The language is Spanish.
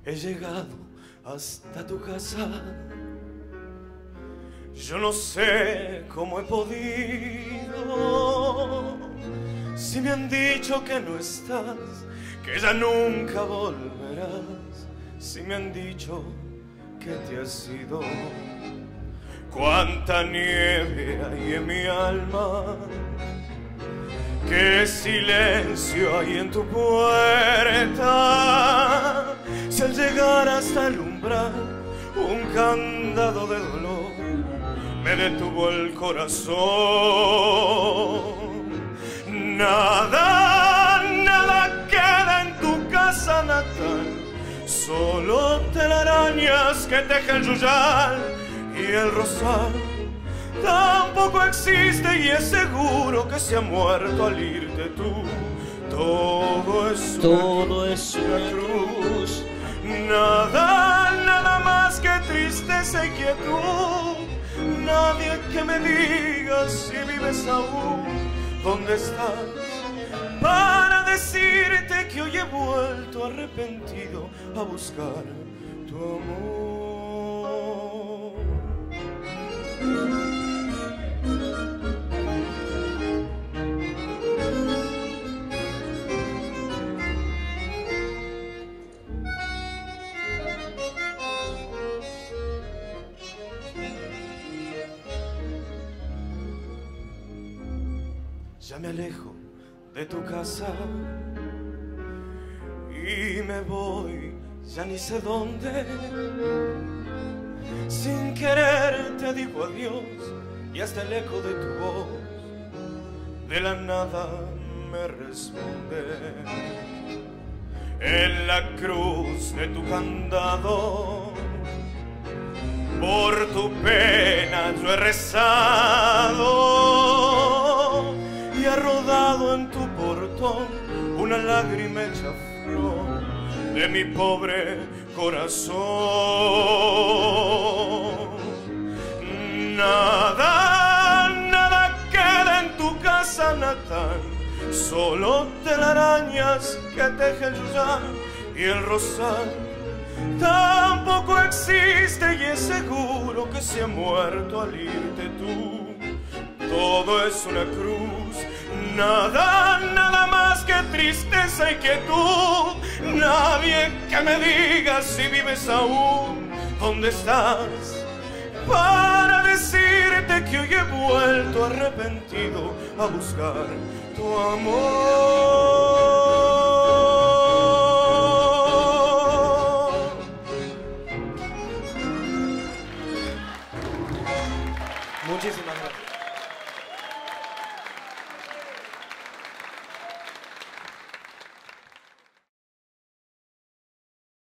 he llegado hasta tu casa. Yo no sé cómo he podido, si me han dicho que no estás, que ya nunca volverás, si me han dicho que te has ido. Cuánta nieve hay en mi alma, qué silencio hay en tu puerta. Si al llegar hasta el umbral un candado de dolor me detuvo el corazón. Nada, nada queda en tu casa natal, solo telarañas que teje el yuyal y el rosal. Tampoco existe y es seguro que se ha muerto al irte tú. Todo es una cruz. Nada, nada más que tristeza y quietud. Nadie que me diga si vives aún, ¿dónde estás? Para decirte que hoy he vuelto arrepentido a buscar tu amor. Ya me alejo de tu casa y me voy, ya ni sé dónde. Sin querer te digo adiós y hasta el eco de tu voz de la nada me responde. En la cruz de tu candado por tu pena yo he rezado y ha rodado en tu portón una lágrima hecha flor de mi pobre corazón. Nada, nada queda en tu casa natal, solo telarañas que teje el yuyal y el rosal. Tampoco existe y es seguro que se ha muerto al irte tú. Todo es una cruz, nada, nada más que tristeza y quietud. Nadie que me diga si vives aún, ¿dónde estás? Para decirte que hoy he vuelto arrepentido a buscar tu amor. Muchísimas gracias.